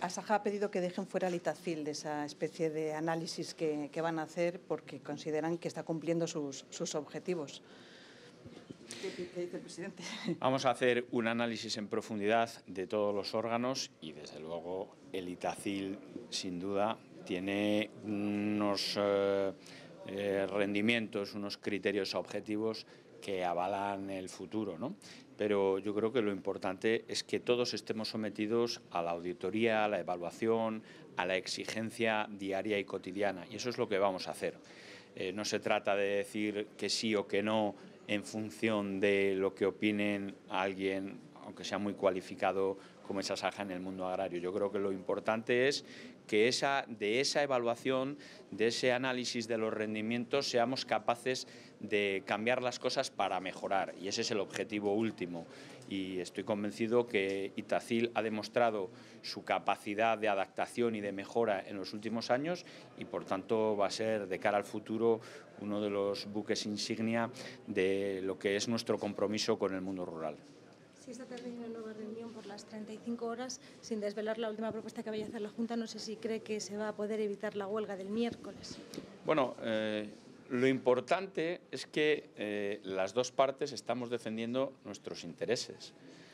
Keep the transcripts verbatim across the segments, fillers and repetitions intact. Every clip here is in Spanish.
Asaja ha pedido que dejen fuera el Itacil de esa especie de análisis que, que van a hacer porque consideran que está cumpliendo sus, sus objetivos. ¿Qué, qué dice el presidente? Vamos a hacer un análisis en profundidad de todos los órganos y, desde luego, el Itacil, sin duda, tiene unos eh, eh, rendimientos, unos criterios objetivos que avalan el futuro, ¿no? Pero yo creo que lo importante es que todos estemos sometidos a la auditoría, a la evaluación, a la exigencia diaria y cotidiana, y eso es lo que vamos a hacer. Eh, no se trata de decir que sí o que no en función de lo que opinen alguien, aunque sea muy cualificado como es Asaja en el mundo agrario. Yo creo que lo importante es que esa, de esa evaluación, de ese análisis de los rendimientos, seamos capaces de cambiar las cosas para mejorar, y ese es el objetivo último. Y estoy convencido que Itacil ha demostrado su capacidad de adaptación y de mejora en los últimos años y, por tanto, va a ser de cara al futuro uno de los buques insignia de lo que es nuestro compromiso con el mundo rural. Si esta tarde hay una nueva reunión por las treinta y cinco horas, sin desvelar la última propuesta que vaya a hacer la Junta, no sé si cree que se va a poder evitar la huelga del miércoles. Bueno, eh, lo importante es que eh, las dos partes estamos defendiendo nuestros intereses.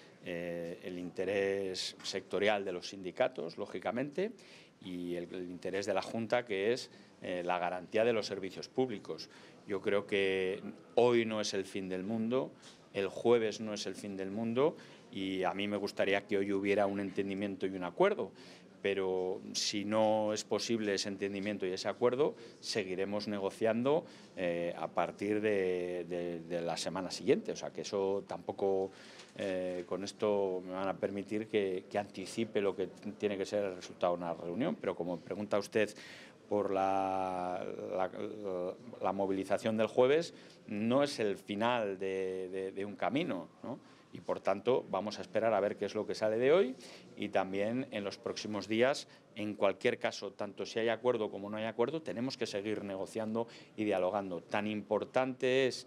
Eh, el interés sectorial de los sindicatos, lógicamente, y el, el interés de la Junta, que es eh, la garantía de los servicios públicos. Yo creo que hoy no es el fin del mundo, el jueves no es el fin del mundo, y a mí me gustaría que hoy hubiera un entendimiento y un acuerdo. Pero si no es posible ese entendimiento y ese acuerdo, seguiremos negociando eh, a partir de, de, de la semana siguiente. O sea, que eso tampoco, eh, con esto me van a permitir que, que anticipe lo que tiene que ser el resultado de una reunión. Pero como pregunta usted por la, la, la movilización del jueves, no es el final de, de, de un camino, ¿no? Y, por tanto, vamos a esperar a ver qué es lo que sale de hoy y también en los próximos días. En cualquier caso, tanto si hay acuerdo como no hay acuerdo, tenemos que seguir negociando y dialogando. Tan importante es,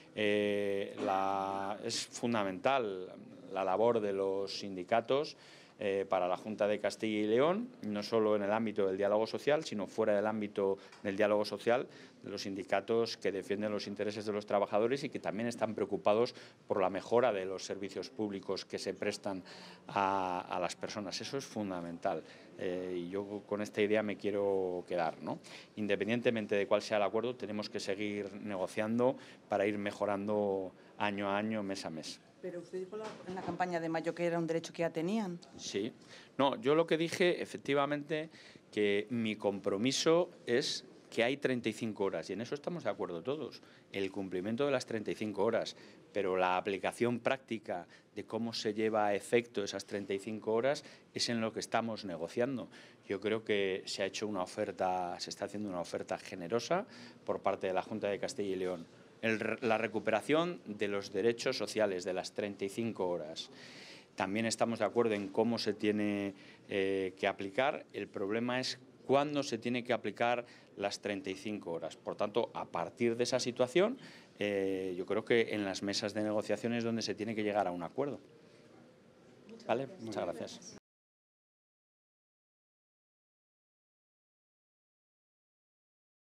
eh, la, es fundamental la labor de los sindicatos Eh, para la Junta de Castilla y León, no solo en el ámbito del diálogo social, sino fuera del ámbito del diálogo social, de los sindicatos que defienden los intereses de los trabajadores y que también están preocupados por la mejora de los servicios públicos que se prestan a, a las personas. Eso es fundamental, eh, y yo con esta idea me quiero quedar, ¿no? Independientemente de cuál sea el acuerdo, tenemos que seguir negociando para ir mejorando año a año, mes a mes. Pero usted dijo en la campaña de mayo que era un derecho que ya tenían. Sí. No, yo lo que dije, efectivamente, que mi compromiso es que hay treinta y cinco horas, y en eso estamos de acuerdo todos, el cumplimiento de las treinta y cinco horas, pero la aplicación práctica de cómo se lleva a efecto esas treinta y cinco horas es en lo que estamos negociando. Yo creo que se ha hecho una oferta, se está haciendo una oferta generosa por parte de la Junta de Castilla y León. El, la recuperación de los derechos sociales de las treinta y cinco horas. También estamos de acuerdo en cómo se tiene eh, que aplicar. El problema es cuándo se tiene que aplicar las treinta y cinco horas. Por tanto, a partir de esa situación, eh, yo creo que en las mesas de negociación es donde se tiene que llegar a un acuerdo. ¿Vale? Muchas gracias.